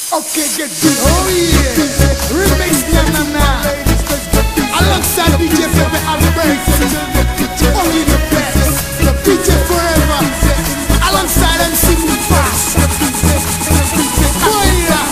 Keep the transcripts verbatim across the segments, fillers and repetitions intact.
Okay, get this. Oh yeah. Remix na na na. Alongside D J Pepe Albert. Only the best. D J Forever. Alongside M C Mufasa. Oh yeah.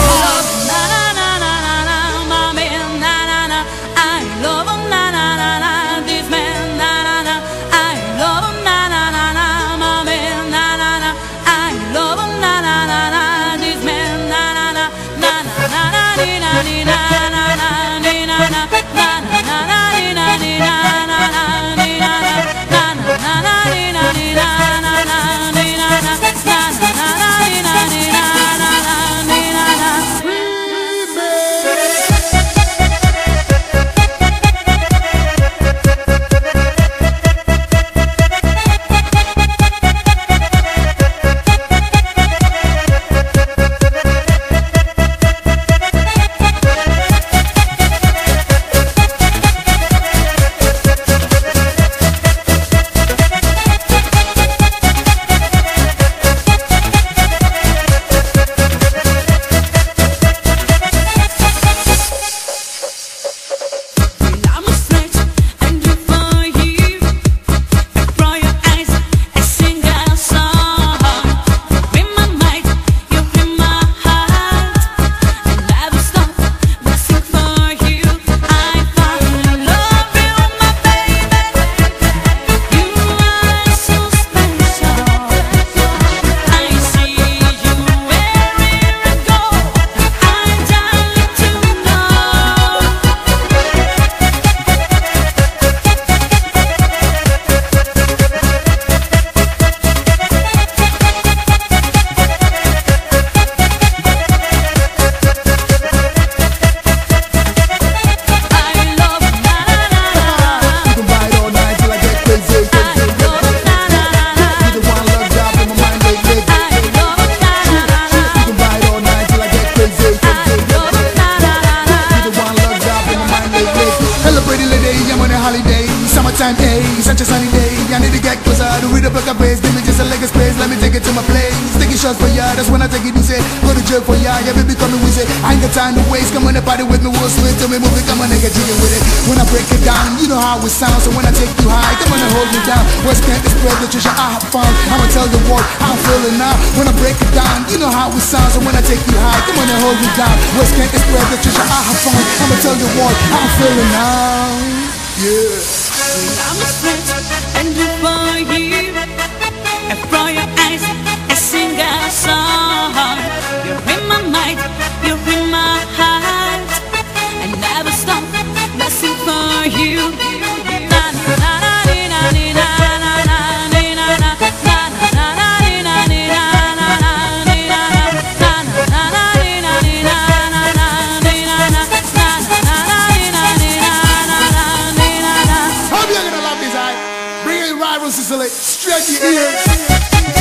Summertime day, such a sunny day. I need to get closer to read up like a bass. Give me just a leg of space, let me take it to my place. Taking shots for ya, that's when I take it easy. Go to jail for ya, yeah baby coming with it. I ain't got time to waste, come on and party with me, we'll swing till me move it. Come on and get jiggy with it. When I break it down, you know how it sounds. So when I take you high, come on and hold me down. West can't spread the treasure I have found. I'ma tell the world how I'm feeling now. When I break it down, you know how it sounds. So when I take you high, come on and hold me down. West can't spread the treasure I have found. I'ma tell the world how I'm feeling now. Yeah. I'm a stretch and do for you, and for your eyes I sing a song. You're in my mind, you're in my heart. I never stop dancing for you. Na na na na na na na na na na na. Sicily, stretch your ears.